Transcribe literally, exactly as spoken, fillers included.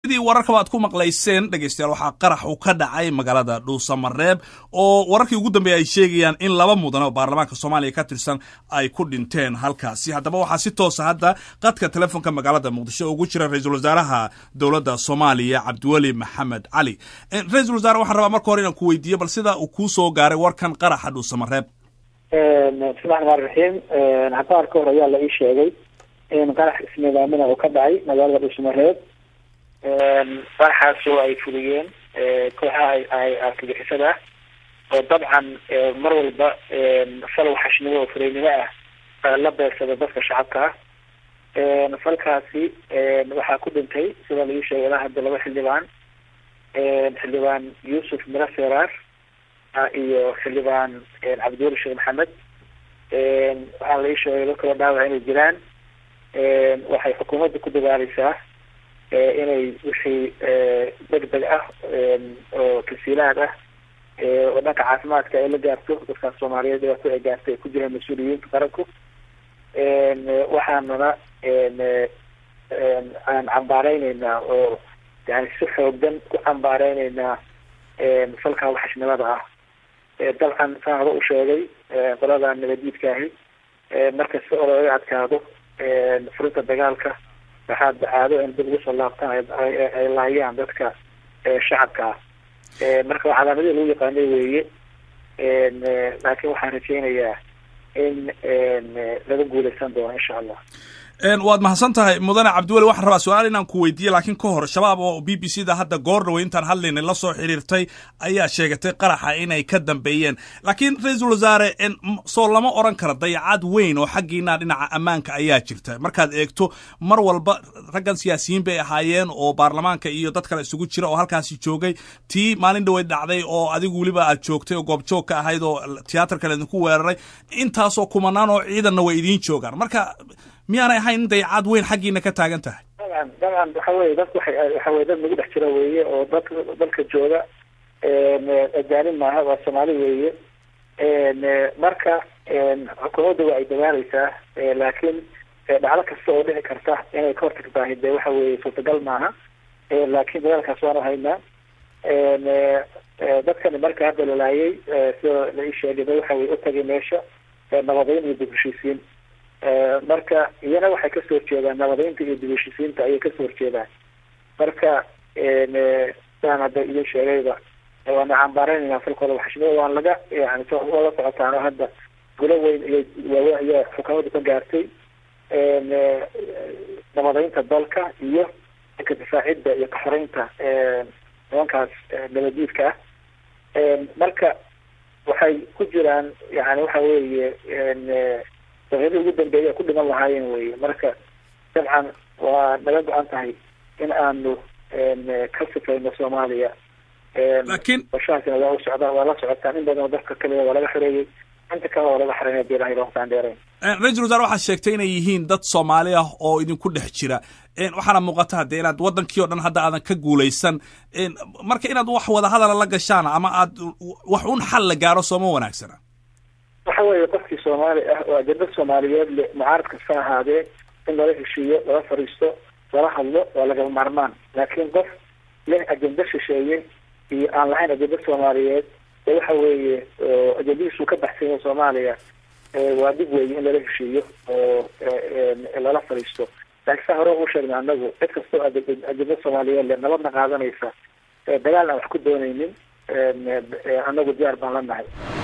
sidii wararka waad ku maqlayseen dhageystayaal waxaa qarax uu ka dhacay magaalada Dhuusamareeb oo wararkii ugu dambeeyay ay sheegayaan in laba mudan oo baarlamaanka Soomaaliya ka tirsan ay ku dhinteen halkaasi. Haddaba waxaa si toos ah hadda qadka telefoonka magaalada Muqdisho ugu jira ra'iisul wasaaraha dawladda Soomaaliya Cabdiweli Maxamed Cali. Ra'iisul wasaare waxaan rabaa marka hore inaan ku weydiiyo bal sida uu ku soo gaaray warkan qaraxa Dhuusamareeb. ee Bismillahir Rahim ee hataa ka hor ayaa la ii sheegay in qarax isnidaamina uu ka dhacay magaalada Dhuusamareeb. farxaas oo ay fuliyeen kooxaha ay argagixisada oo dabcan mar walba fal waxashnimo oo fariinimo ah la beersada dadka shacabka ah falkaasi waxaa ku dhintay sida lagu sheegay ilaa hadda laba xildhibaan xildhibaan Yuusuf Mira Ferar iyo xildhibaan Cabdiweli Sheekh Maxamed waxaa la ii sheegay dadka dhaawac inay jiraan waxay xukuumadda ku dadaalaysaa inay wixii degdeg ah oo kasiilaad ah oo dhanka caafimaadka ay la gaarto dadka Soomaaliyeed ee ay gaartay ku jiraan mas'uuliyiinta qaranku waxaanuna aan cambaaraynaynaa oo yani si xooggan ku cambaaraynaynaa falka waxashnimada ah dalkan saacado u sheegay qolada nabadiidka ahi marka si ologa adkaado furinta dagaalka waxaa caado in dib ugu soo laabtaan ay laayaan dadka shacabka ah marka calaamadaha lagu yaqaanay weeye laakiin waxaan rajaynayaa in laga guuleysan doono insha Allah. waad mahadsantahay mudane Cabdiweli waxaan rabaa su'aal inaan ku weydiiyo laakiin ka hor shabaab oo B B C da hadda goordhow intaan hadlaynay la soo xiriirtay ayaa sheegatay qaraxa inay ka dambeeyeen laakiin ra'iisul wasaare soo lama oran karo dayacad weyn oo xaqiina dhinaca ammaanka ayaa jirta markaad eegto mar walba raggan siyaasiyiin bay ahaayeen oo baarlamaanka iyo dad kale isugu jira oo halkaasi joogay tii maalin dhaweyd dhacday oo adigu waliba aad joogtay oo goob joog ka ahayd oo tiyaatar kale idinku weeraray intaasoo kumanaan oo ciidanna way idiin joogaan marka miyaanay ahayn dayacad weyn xaqiina ka taagan tahay dabcan dabcan waxa weeye dadku waxa weeye dad nagu dhex jira weeye oo dad dalka jooga ajaanin maaha waa Soomaali weeye marka xukuumadda waa ay dadaalaysaa laakiin dhacdo kasta oo dhici karta inay ka hortagtahay dee waxa weeye suurtagal maaha laakiin dadaalkaas waanu haynaa dadkani marka hadda la laayay sida la ii sheegay waxa weeye u tagay meesha nabadayn iyo dib u heshiisiin marka iyana waxay ka soo jeedaan nabadeynta iyo dib u heshiisiinta ayay ka soo jeedaan marka saan hadda idin sheegayba waana cambaaraynayna falkooda waxashnimada waan laga yani la socotaan hadda gulo weyn iyo waaweyn ayaa xukuumadda ka gaartay nabadeynta dalka iyo ka difaacidda iyo ka xoreynta nimankaas nabadiidka ah marka waxay ku jiraan yani waxa weeye dadkii ugu dambeeyay ku dhiman lahaayeen weeye marka dabcan waa naga go'an tahay in aanu ka sifayno Soomaaliya laakiin washaasina waa socda waa la socotaan in badan dadka kale waa laga xoreeyay inta kale waa laga xoreeyay bilahay roontaan dheereen ra'iisul wasaare waxaa sheegtay inay yihiin dad Soomaali ah oo idinku dhex jira waxaana muuqata hadda inaad wadankii oo dhan hadda aadan ka guuleysan marka inaad wax wada hadal la gashaan ama aad wax un xal la gaaro Soomaali wanaagsana waxa weeye qofkii Soomaali ah oo ajanda Soomaaliyeed le mucaarad kasta ahaadee in lala heshiiyo lala fariisto lala hadlo waa laga maarmaan laakiin qof leh ajanda shisheeye iyo aan lahayn ajanda Soomaaliyeed waxa weeye ajandadiisu ka baxsan yahay Soomaaliya waa dib weeye in lala heshiiyo oo lala fariisto laakiin hore u sheegnay anagu cid kasta oo ajanda Soomaaliyeed le nabadna qaadanaysa dagaal aan wax ku doonaynin anagu diyaar baan la nahay.